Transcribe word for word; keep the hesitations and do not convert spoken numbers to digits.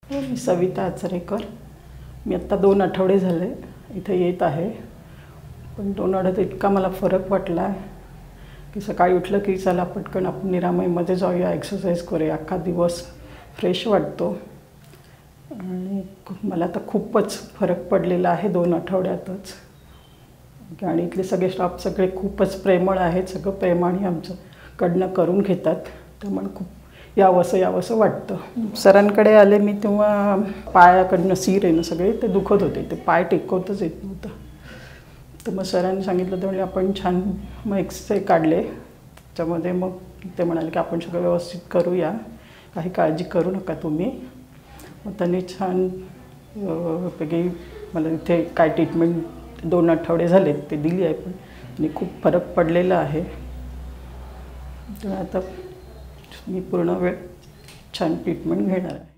हो, मी सविता आचरेकर. मी आत्ता दोन आठवडे झाले इथे येत आहे. पण दोन आठवड्यात इतका मला फरक वाटला आहे की सकाळी उठलं की चला पटकन आपण निरामयमध्ये जाऊया, एक्सरसाइज करूया. अख्खा दिवस फ्रेश वाटतो आणि मला तर खूपच फरक पडलेला आहे दोन आठवड्यातच. आणि इथले सगळे स्टाफ सगळे खूपच प्रेमळ आहेत. सगळं प्रेमाने आमच्याकडनं करून घेतात. त्यामुळे खूप यावंसं यावंसं वाटतं. सरांकडे आले मी तेव्हा पायाकडनं सीर आहे ना सगळे ते दुखत होते. ते पाय टेकवतच येत नव्हतं. तर मग सरांनी सांगितलं तर आपण छान मग एक्सरे काढले. त्याच्यामध्ये मग ते म्हणाले की आपण सगळं व्यवस्थित करूया, काही काळजी करू नका तुम्ही. मग त्यांनी छान पैकी मला इथे काय ट्रीटमेंट दोन आठवडे झाले ते दिली आहे. पण आणि खूप फरक पडलेला आहे. तर आता मी पूर्ण वेळ छान ट्रीटमेंट घेणार आहे.